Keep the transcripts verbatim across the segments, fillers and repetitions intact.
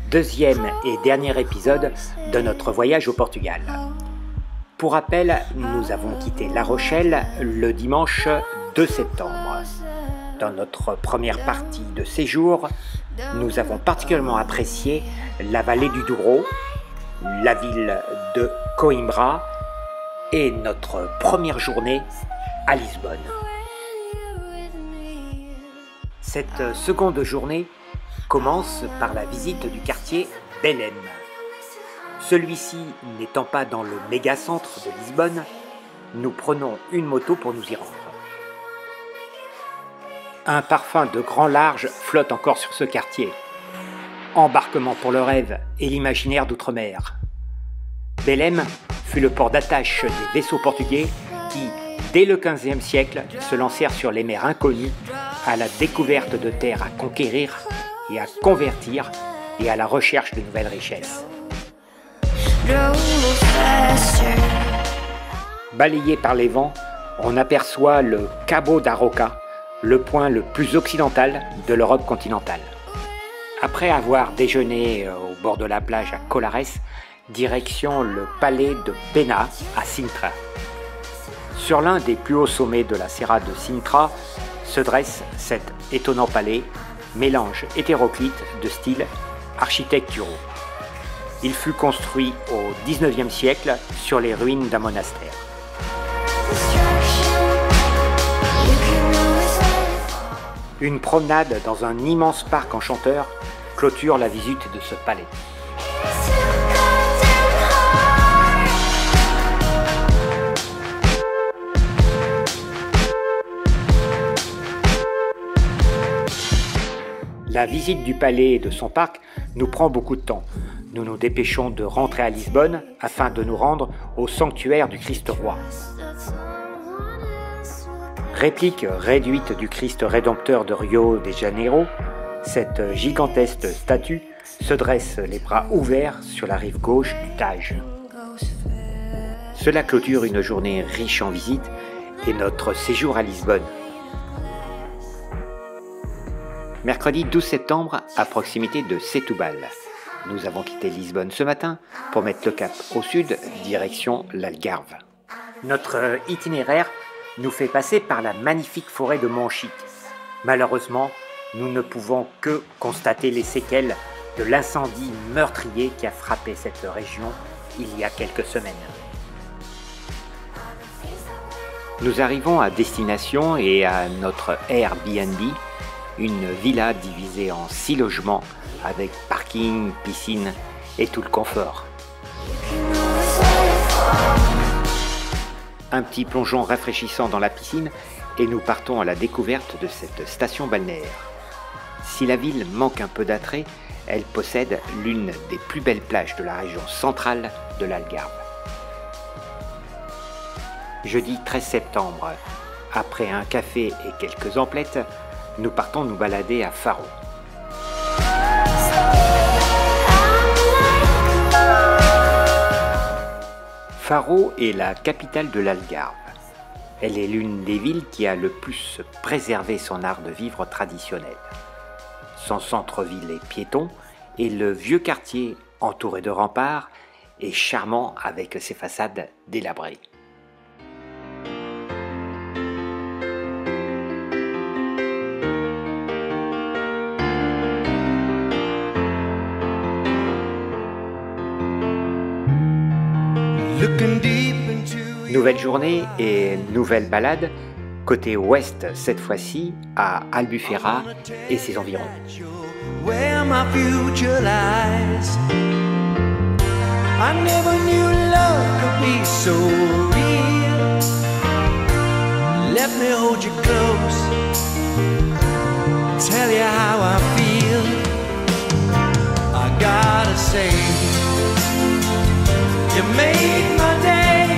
Deuxième et dernier épisode de notre voyage au Portugal. Pour rappel, nous avons quitté La Rochelle le dimanche deux septembre. Dans notre première partie de séjour, nous avons particulièrement apprécié la vallée du Douro, la ville de Coimbra et notre première journée à Lisbonne. Cette seconde journée commence par la visite du quartier Belém. Celui-ci n'étant pas dans le méga-centre de Lisbonne, nous prenons une moto pour nous y rendre. Un parfum de grand large flotte encore sur ce quartier. Embarquement pour le rêve et l'imaginaire d'outre-mer. Belém fut le port d'attache des vaisseaux portugais qui, dès le quinzième siècle, se lancèrent sur les mers inconnues à la découverte de terres à conquérir et à convertir et à la recherche de nouvelles richesses. Balayé par les vents, on aperçoit le Cabo da Roca, le point le plus occidental de l'Europe continentale. Après avoir déjeuné au bord de la plage à Colares, direction le palais de Pena à Sintra. Sur l'un des plus hauts sommets de la Serra de Sintra se dresse cet étonnant palais, mélange hétéroclite de styles architecturaux. Il fut construit au dix-neuvième siècle sur les ruines d'un monastère. Une promenade dans un immense parc enchanteur clôture la visite de ce palais. La visite du palais et de son parc nous prend beaucoup de temps. Nous nous dépêchons de rentrer à Lisbonne afin de nous rendre au sanctuaire du Christ roi. Réplique réduite du Christ rédempteur de Rio de Janeiro, cette gigantesque statue se dresse les bras ouverts sur la rive gauche du Tage. Cela clôture une journée riche en visites et notre séjour à Lisbonne. Mercredi douze septembre, à proximité de Setúbal. Nous avons quitté Lisbonne ce matin pour mettre le cap au sud, direction l'Algarve. Notre itinéraire nous fait passer par la magnifique forêt de Monchique. Malheureusement, nous ne pouvons que constater les séquelles de l'incendie meurtrier qui a frappé cette région il y a quelques semaines. Nous arrivons à destination et à notre Airbnb, une villa divisée en six logements avec parking, piscine et tout le confort. Un petit plongeon rafraîchissant dans la piscine et nous partons à la découverte de cette station balnéaire. Si la ville manque un peu d'attrait, elle possède l'une des plus belles plages de la région centrale de l'Algarve. Jeudi treize septembre, après un café et quelques emplettes, nous partons nous balader à Faro. Faro est la capitale de l'Algarve. Elle est l'une des villes qui a le plus préservé son art de vivre traditionnel. Son centre-ville est piéton et le vieux quartier, entouré de remparts, est charmant avec ses façades délabrées. Nouvelle journée et nouvelle balade, côté ouest cette fois-ci, à Albufeira et ses environs. You made my day.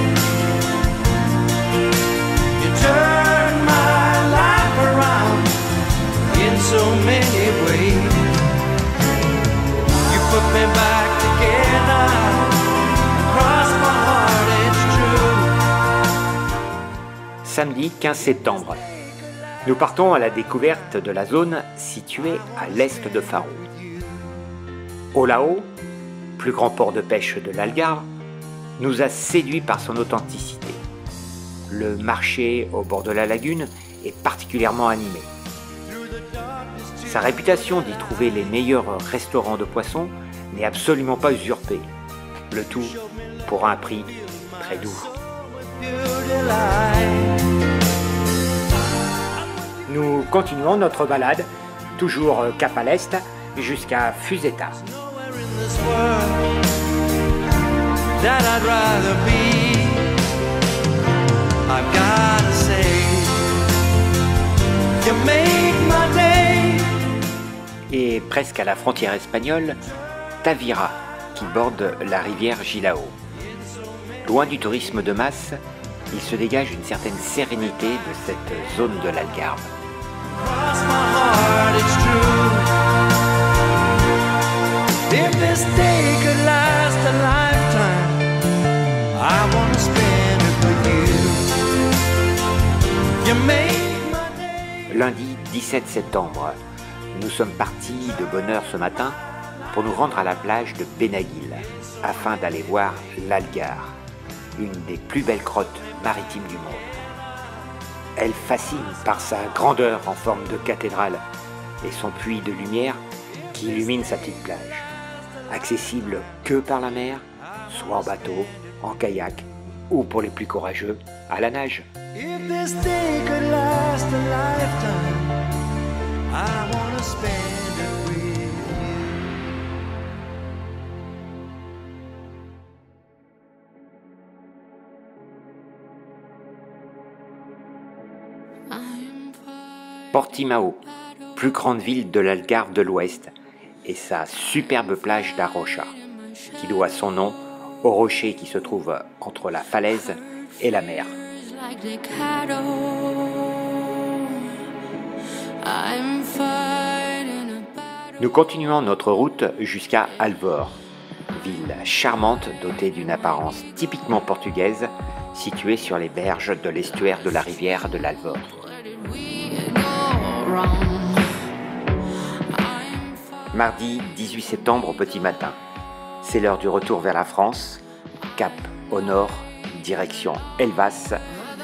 You turned my life around in so many ways. You put me back together. Across my heart it's true. Samedi quinze septembre. Nous partons à la découverte de la zone située à l'est de Faro. Olao, plus grand port de pêche de l'Algarve, nous a séduits par son authenticité. Le marché au bord de la lagune est particulièrement animé. Sa réputation d'y trouver les meilleurs restaurants de poissons n'est absolument pas usurpée. Le tout pour un prix très doux. Nous continuons notre balade, toujours cap à l'est, jusqu'à Fusetta. Et presque à la frontière espagnole, Tavira, qui borde la rivière Gilao. Loin du tourisme de masse, il se dégage une certaine sérénité de cette zone de l'Algarve. Lundi dix-sept septembre, nous sommes partis de bonne heure ce matin pour nous rendre à la plage de Benaguil afin d'aller voir l'Algar, une des plus belles grottes maritimes du monde. Elle fascine par sa grandeur en forme de cathédrale et son puits de lumière qui illumine sa petite plage, accessible que par la mer, soit en bateau, en kayak ou pour les plus courageux, à la nage. If this day could last a lifetime, I wanna spend it with you. Portimao, plus grande ville de l'Algarve de l'Ouest, et sa superbe plage d'Arocha, qui doit son nom au rocher qui se trouve entre la falaise et la mer. Nous continuons notre route jusqu'à Alvor, ville charmante dotée d'une apparence typiquement portugaise, située sur les berges de l'estuaire de la rivière de l'Alvor. Mardi dix-huit septembre au petit matin, c'est l'heure du retour vers la France, cap au nord, direction Elvas.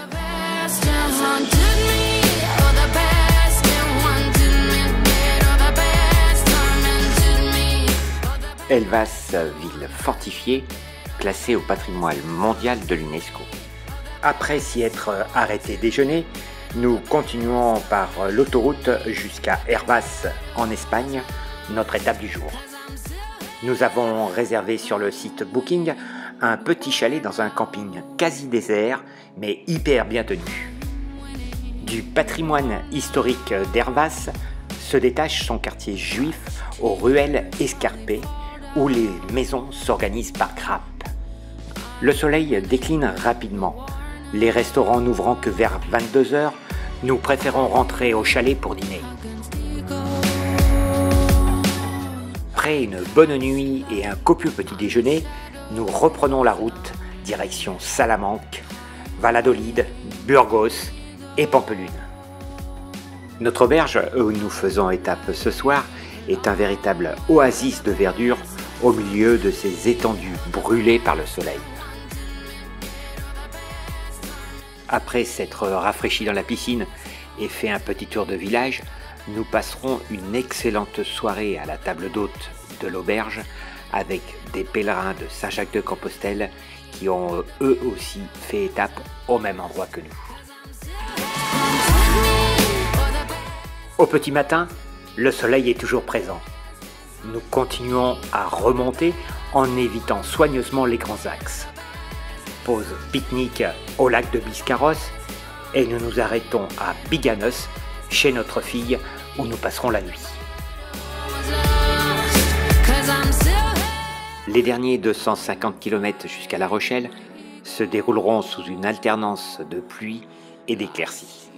Elvas, ville fortifiée, classée au patrimoine mondial de l'UNESCO. Après s'y être arrêté déjeuner, nous continuons par l'autoroute jusqu'à Hervas en Espagne, notre étape du jour. Nous avons réservé sur le site Booking un petit chalet dans un camping quasi désert, mais hyper bien tenu. Du patrimoine historique d'Hervas se détache son quartier juif aux ruelles escarpées, où les maisons s'organisent par grappes. Le soleil décline rapidement. Les restaurants n'ouvrant que vers vingt-deux heures, nous préférons rentrer au chalet pour dîner. Après une bonne nuit et un copieux petit déjeuner, nous reprenons la route direction Salamanque, Valladolid, Burgos et Pampelune. Notre auberge où nous faisons étape ce soir est un véritable oasis de verdure au milieu de ces étendues brûlées par le soleil. Après s'être rafraîchis dans la piscine et fait un petit tour de village, nous passerons une excellente soirée à la table d'hôte de l'auberge avec des pèlerins de Saint-Jacques-de-Compostelle qui ont eux aussi fait étape au même endroit que nous. Au petit matin, le soleil est toujours présent. Nous continuons à remonter en évitant soigneusement les grands axes. Pause pique-nique au lac de Biscarrosse et nous nous arrêtons à Biganos, chez notre fille, où nous passerons la nuit. Les derniers deux cent cinquante kilomètres jusqu'à La Rochelle se dérouleront sous une alternance de pluie et d'éclaircies.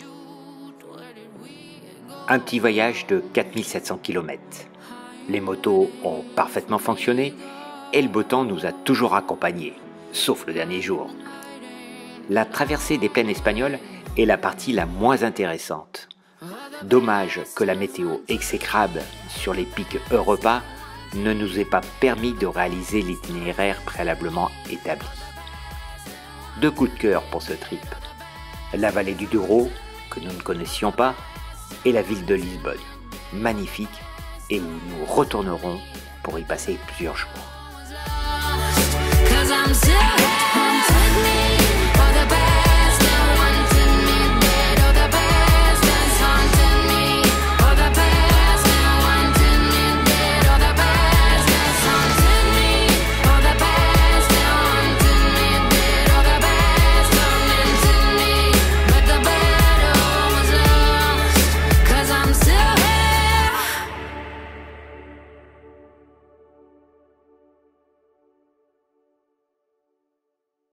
Un petit voyage de quatre mille sept cents kilomètres. Les motos ont parfaitement fonctionné et le beau temps nous a toujours accompagnés, sauf le dernier jour. La traversée des plaines espagnoles est la partie la moins intéressante. Dommage que la météo exécrable sur les pics Europa ne nous est pas permis de réaliser l'itinéraire préalablement établi. Deux coups de cœur pour ce trip. La vallée du Douro, que nous ne connaissions pas, et la ville de Lisbonne, magnifique, et où nous retournerons pour y passer plusieurs jours.